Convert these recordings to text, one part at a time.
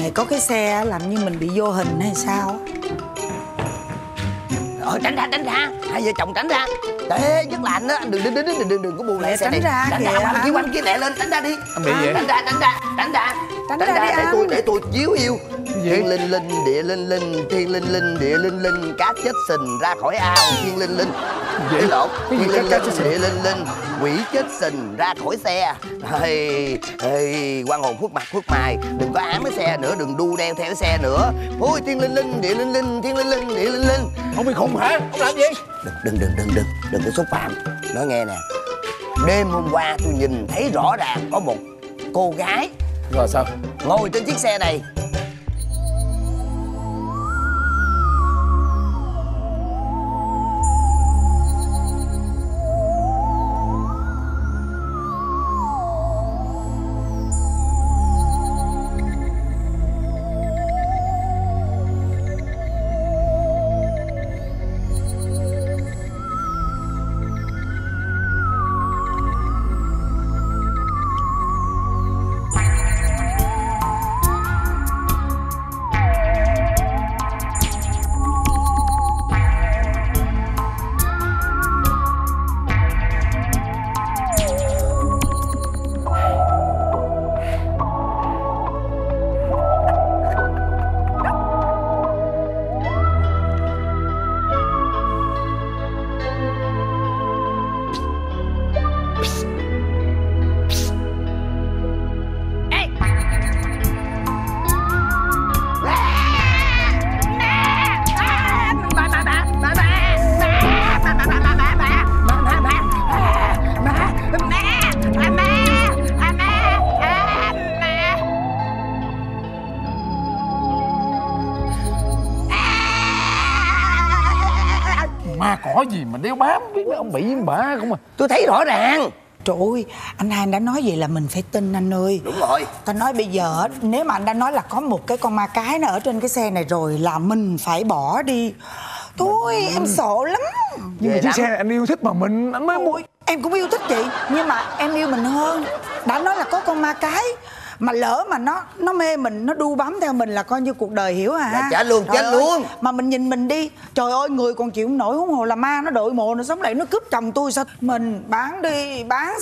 này có cái xe làm như mình bị vô hình hay sao? Tránh ra, hai vợ chồng tránh ra. Để rất là anh á, anh đừng có buông lại xe này. Tránh ra kìa. Quanh kia lẹ lên, tránh ra đi. Anh bị gì vậy? Tránh ra để tôi díu yêu. Thiên linh linh, địa linh linh, thiên linh linh, địa linh linh, cá chết sình ra khỏi ao. Thiên linh linh, thiên lộn, thiên linh linh, địa linh linh, quỷ chết sình ra khỏi xe. Quan hồn khuất mày, đừng có ám cái xe nữa, đừng đu đeo theo cái xe nữa. Ôi thiên linh linh, địa linh linh, thiên linh linh, địa linh linh. Ông bị khùng hả? Ông làm gì? Đừng có xúc phạm. Nói nghe nè, đêm hôm qua tôi nhìn thấy rõ ràng có một cô gái. Rồi sao? Ngồi trên chiếc xe này. Ma cỏ gì mà đeo bám, biết ông bị bả không à. Tôi thấy rõ ràng. Trời ơi, anh hai đã nói vậy là mình phải tin anh ơi. Đúng rồi. Ta nói bây giờ nếu mà anh đã nói là có một cái con ma cái nó ở trên cái xe này rồi là mình phải bỏ đi. Thôi em sợ lắm. Nhưng mà chiếc xe này anh yêu thích mà anh mới mua. Em cũng yêu thích chị, nhưng mà em yêu mình hơn. Đã nói là có con ma cái mà lỡ mà nó mê mình, nó đu bám theo mình là coi như cuộc đời, hiểu hả? Dạ, chết luôn. Mà mình nhìn mình đi, trời ơi, người còn chịu không nổi, huống hồ là ma, nó đội mồ nó sống lại nó cướp chồng tôi sao? Mình bán đi, bán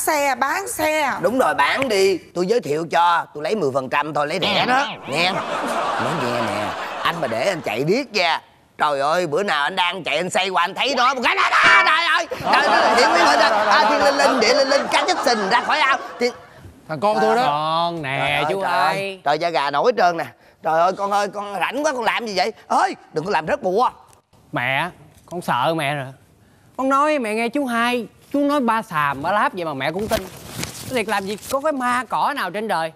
xe. Đúng rồi, bán đi. Tôi giới thiệu cho, tôi lấy 10% thôi, lấy rẻ đó. Nghe. Nói nghe nè, anh mà để anh chạy điếc nha. Trời ơi, bữa nào anh đang chạy anh say qua anh thấy nó một cái đó. Trời ơi, hiểu biết rồi. Thiên linh linh, địa linh linh, cá chết sình ra khỏi ao. Thằng con tôi đó. Con nè chú ơi. Trời, da gà nổi hết trơn nè. Trời ơi, con ơi, con rảnh quá, con làm gì vậy? Ơi, đừng có làm rớt bùa. Mẹ, con sợ mẹ rồi. Con nói mẹ nghe chú hai, chú nói ba xàm ba láp vậy mà mẹ cũng tin. Thiệt làm gì có cái ma cỏ nào trên đời.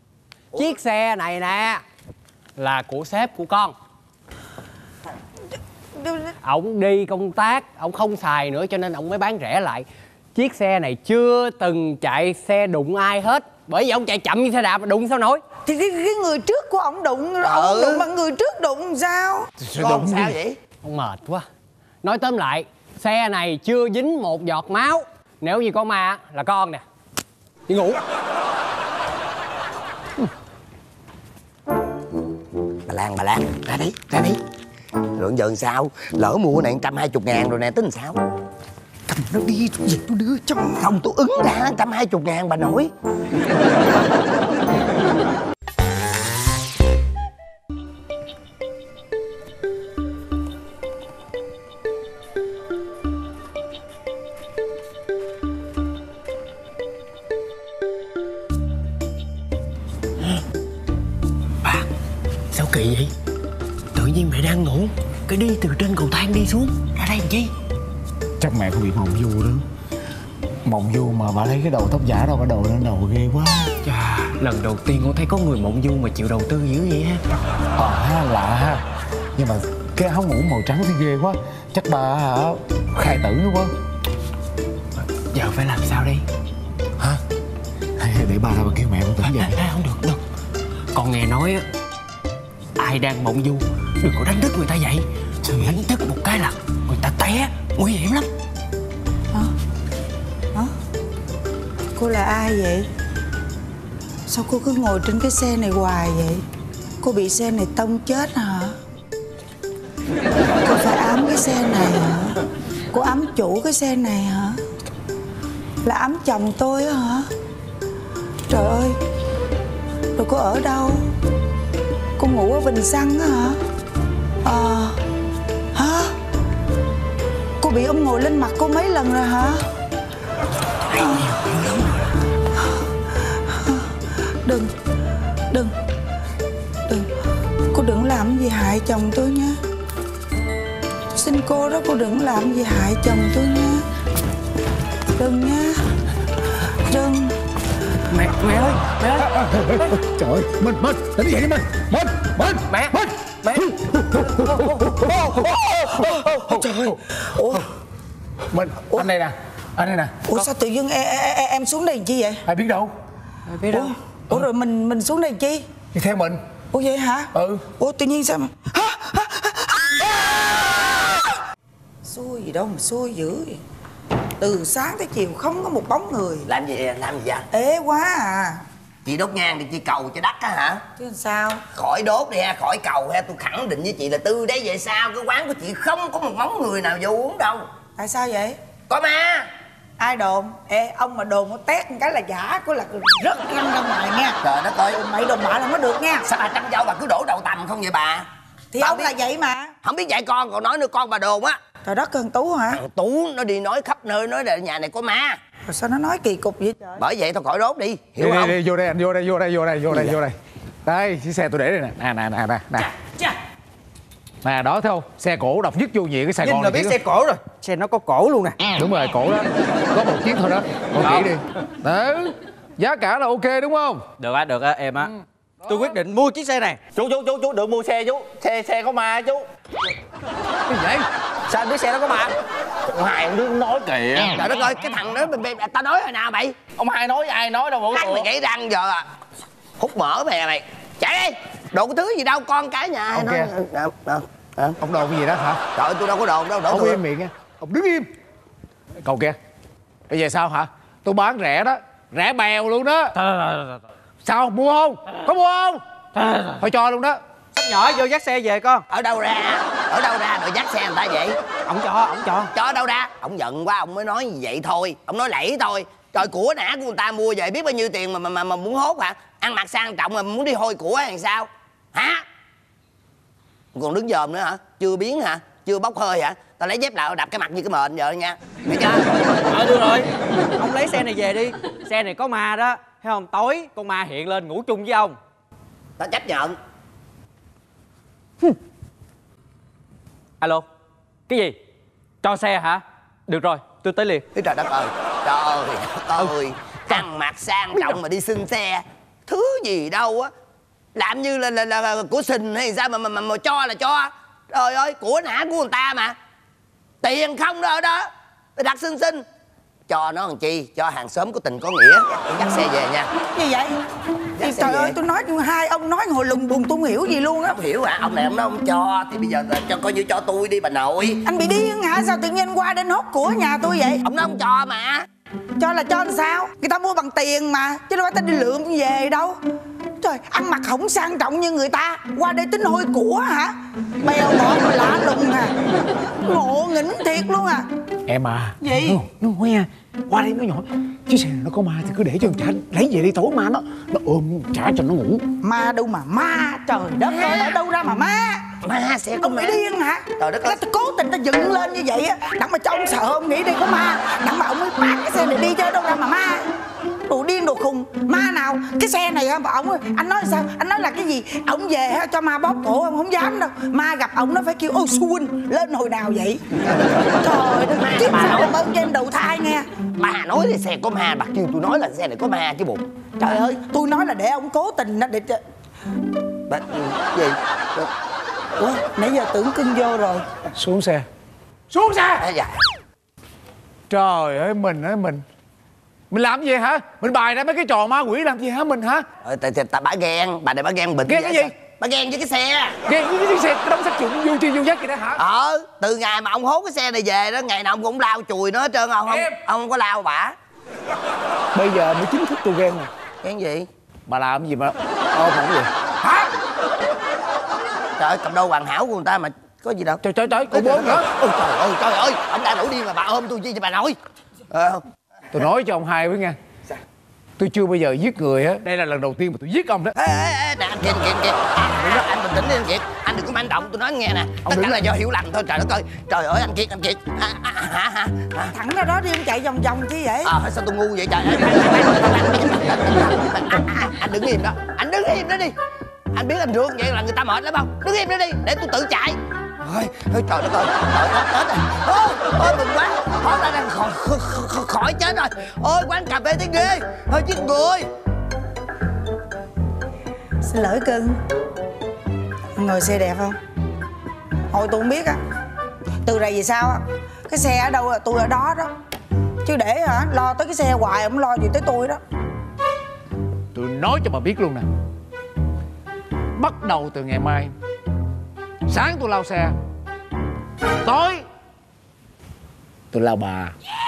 Chiếc xe này nè là của sếp của con. Ổng đi công tác, ổng không xài nữa cho nên ổng mới bán rẻ lại. Chiếc xe này chưa từng chạy xe đụng ai hết. Bởi vì ông chạy chậm như xe đạp mà đụng sao nổi. Thì cái người trước của ông đụng, ông đụng mà người trước đụng sao? Con sao vậy? Ông mệt quá. Nói tóm lại, xe này chưa dính một giọt máu. Nếu như có ma là con nè. Đi ngủ. Bà Lan, ra đi. Rồi giờ sao? Lỡ mua này 120.000 rồi nè, tính sao? Cầm nó đi, tôi về tôi đưa cho. Không, tôi ứng ra 120.000 bà nội. Bà, sao kỳ vậy? Tự nhiên mẹ đang ngủ, cái đi từ trên cầu thang đi xuống ra đây làm chi? Chắc mẹ cũng bị mộng du đó. Mộng du mà bà lấy cái đầu tóc giả đâu, cái đầu lên đầu ghê quá. Chà, lần đầu tiên con thấy có người mộng du mà chịu đầu tư dữ vậy ha. Ha, lạ ha. Nhưng mà cái áo ngủ màu trắng thì ghê quá. Chắc bà khai tử nữa quá. Giờ phải làm sao đây? Hả? Hay để bà ra bà kêu mẹ con tỉnh dậy. Không được. Con nghe nói á, ai đang mộng du đừng có đánh thức người ta dậy. Đánh thức một cái là người ta té, nguy hiểm lắm. Hả? Cô là ai vậy? Sao cô cứ ngồi trên cái xe này hoài vậy? Cô bị xe này tông chết hả? Cô phải ám cái xe này hả? Cô ám chủ cái xe này hả? Là ám chồng tôi á hả? Trời ơi, rồi cô ở đâu? Cô ngủ ở Bình Xăng á hả? Hả? Cô bị ông ngồi lên mặt cô mấy lần rồi hả? Đừng Cô đừng làm gì hại chồng tôi nha. Tôi xin cô đó, cô đừng làm gì hại chồng tôi nha. Đừng nha. Đừng. Mẹ ơi, mẹ ơi. Trời ơi, Minh, tỉnh dậy đi Minh. Mẹ. Trời ơi. Ủa? Minh, anh đây nè. Ủa sao tự dưng em xuống đây làm chi vậy? Ai biết đâu. Ủa rồi mình xuống đây làm chi? Đi theo mình. Ủa vậy hả? Ừ. Ủa tự nhiên sao mà xui gì đâu mà xui dữ vậy. Từ sáng tới chiều không có một bóng người. Làm gì vậy? Ế quá à. Chị đốt nhang thì chị cầu cho đắt á hả? Chứ làm sao? Khỏi đốt đi ha, khỏi cầu ha. Tôi khẳng định với chị là từ đấy về sau cái quán của chị không có một bóng người nào vô uống đâu. Tại sao vậy? Có ma. Ai đồn? Ê, ông mà đồn nó tét một cái là giả, có là rất răng ra ngoài nha. Trời đất ơi, Mày đồn bạ là mới được nha. sao bà trăng dâu bà cứ đổ đầu tầm không vậy bà? Thì bà ông biết, là vậy mà. không biết dạy con còn nói nữa, con bà đồn á. Trời đất ơi, thằng Tú hả? Thằng Tú nó đi nói khắp nơi, nói là nhà này có ma. Rồi sao nó nói kỳ cục vậy trời? Bởi vậy tao khỏi đốt đi, hiểu không? Đi, vô đây anh, vô đây. Đây, chiếc xe tôi để đây nè. Nè. Nè, đó thấy không? Xe cổ độc nhất vô nhị cái Sài Gòn Nhìn là này. biết xe cổ rồi. Xe nó có cổ luôn nè. Đúng rồi, cổ đó. Có một chiếc thôi đó. Coi kỹ đi. Đó. Giá cả là ok đúng không? Được á em á. Tôi quyết định mua chiếc xe này. Chú đừng mua xe chú. Xe có ma chú. Cái gì vậy? Sao anh biết xe nó có ma? Ông Hai ông đứng nói kìa. Trời đất ơi, cái thằng đó tao nói hồi nào mày? Ông Hai nói ai nói đâu bộ. Ăn mày gãy răng giờ à. Hút mỡ mày. Chạy đi. Đồ cái thứ gì đâu, con cái nhà ai nói. Ông đồn cái gì đó hả? Trời ơi, tôi đâu có đồn đâu. Ông im miệng nha. Ông đứng im. Cậu kia. Bây giờ sao hả? Tôi bán rẻ đó. Rẻ bèo luôn đó. Sao? Mua không? Có mua không? Thôi cho luôn đó. Sắp nhỏ vô dắt xe về con. Ở đâu ra rồi dắt xe người ta vậy? Ổng cho. Cho đâu ra? Ông giận quá ông mới nói như vậy thôi. Ông nói lẫy thôi. Trời, của nã của người ta mua về biết bao nhiêu tiền mà muốn hốt hả? Ăn mặc sang trọng mà muốn đi hôi của hay sao? Hả? Còn đứng dòm nữa hả? Chưa biến hả? Chưa bốc hơi hả? Tao lấy dép lại đập cái mặt như cái mền giờ nha. Thấy chưa? Được rồi. Ông lấy xe này về đi. Xe này có ma đó. Thấy không? Tối con ma hiện lên ngủ chung với ông. Tao chấp nhận. Alo. Cái gì? Cho xe hả? Được rồi, tôi tới liền. Trời đất ơi. Trời ơi. Ăn mặc sang trọng mà đi xin xe. Thứ gì đâu á. Làm như là của sình hay sao mà cho là cho. Trời ơi, của nã của người ta mà. Tiền không đó đó. Đặt xin. Cho nó làm chi? Cho hàng xóm có tình có nghĩa. Tôi dắt xe về nha. Như vậy? Dắt xe Trời về. ơi, tôi nói hai ông nói hồi lùng bùng tôi không hiểu gì luôn á. Không hiểu à? Ông này ông nói ông cho. Thì bây giờ cho coi như cho tôi đi bà nội. Anh bị điên hả? Sao tự nhiên anh qua đến hốt của nhà tôi vậy? Ông nói ông cho mà. Cho là cho làm sao? Người ta mua bằng tiền mà, chứ đâu phải ta đi lượm về đâu. Trời, ăn mặc không sang trọng như người ta, qua đây tính hôi của hả? Bèo bọt mà lạ lùng à. Ngộ nghĩnh thiệt luôn à. Em à. Gì? Nó ngoe. Qua đây nó nhỏ. Chiếc xe này nó có ma thì cứ để cho thằng trả lấy về đi, tối ma nó ôm trả cho nó ngủ. Ma đâu mà ma, trời đất ơi, ở đâu ra mà ma? Ma sẽ có Ông ma. bị điên hả? Trời đất ơi. Ta cố tình ta dựng lên như vậy á, đặng mà cho ông sợ ông nghĩ đây có ma, đặng mà ông mới bắt cái xe này đi chứ đâu ra mà ma. Đồ điên đồ khùng, ma nào? Cái xe này hả, ông anh nói sao? Anh nói là cái gì? Ông về hả, cho ma bóp cổ ông không dám đâu. Ma gặp ông nó phải kêu ô su huynh lên hồi nào vậy? Trời đất, kiếp sao làm ơn cho em đầu thai nghe. Bà nói là xe có ma, bà kêu tôi nói là xe này có ma chứ bộ. Trời ơi, tôi nói là để ông cố tình nó để Bà, gì? Ủa, nãy giờ tưởng cưng vô rồi. Xuống xe. Xuống xe. À, dạ. Trời ơi, mình làm gì hả? Mình bày ra mấy cái trò ma quỷ làm gì hả mình hả? Tại bà ghen, bà này bà ghen bệnh. Ghen cái gì? Bà ghen với cái xe. Ghen với cái xe, cái đống sắt trụng vô chi vô dắt gì đó hả? Từ ngày mà ông hốt cái xe này về đó, ngày nào ông cũng lau chùi nó hết trơn không? Em. Ông không có lau bả. Bây giờ mới chính thức tôi ghen nè. Ghen gì? Bà làm gì mà ôm không vậy? Hả? Trời ơi, cặp đôi hoàn hảo của người ta mà có gì đâu. Trời cô bốn nữa. Ôi trời ơi, ông đang nổi điên mà bà ôm tôi chi cho bà nội. Tôi nói cho ông hai với nghe. Tôi chưa bao giờ giết người á. Đây là lần đầu tiên mà tôi giết ông đó. Ê, nè anh Kiệt. Anh bình tĩnh đi anh Kiệt. Anh đừng có manh động, tôi nói nghe nè. Tất cả là do hiểu lầm thôi, trời đất ơi. Trời ơi anh Kiệt. Hả? Thẳng ra đó đi, em chạy vòng vòng chứ vậy? Sao tôi ngu vậy trời ơi. Anh đứng im đó. Anh đứng im đó đi. Anh biết anh rượt vậy là người ta mệt lắm không? Đứng im đó đi, để tôi tự chạy. Ôi trời đất ơi, Tết rồi. Ôi mừng quá. Hóa ra đang khỏi chết rồi. Ôi quán cà phê tiếng ghê. Hơi chết người. Xin lỗi cưng. Ngồi xe đẹp không? Hồi tôi không biết á. Từ này về sau á, cái xe ở đâu là tôi ở đó đó. Chứ để hả lo tới cái xe hoài, không lo gì tới tôi đó. Tôi nói cho bà biết luôn nè. Bắt đầu từ ngày mai, sáng tôi lau xe, tối tôi lau bà.